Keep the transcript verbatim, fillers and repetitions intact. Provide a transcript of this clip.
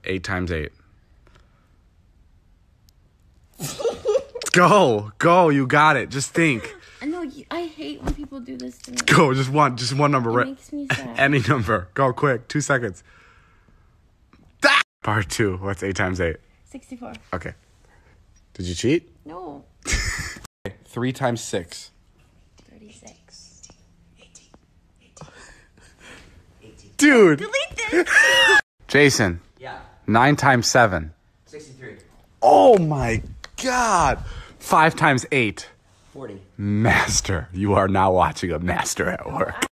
eight times eight? Go. Go. You got it. Just think. I know. I hate when people do this to me. Go. Just one. Just one number. It Right. makes me sad. Any number. Go quick. Two seconds. Part two. What's eight times eight? sixty-four. Okay. Did you cheat? No. Okay. Three times six. thirty-six. Dude. Delete this. Jason. Yeah. Nine times seven. sixty-three. Oh my God. Five times eight. forty. Master. You are now watching a master at work.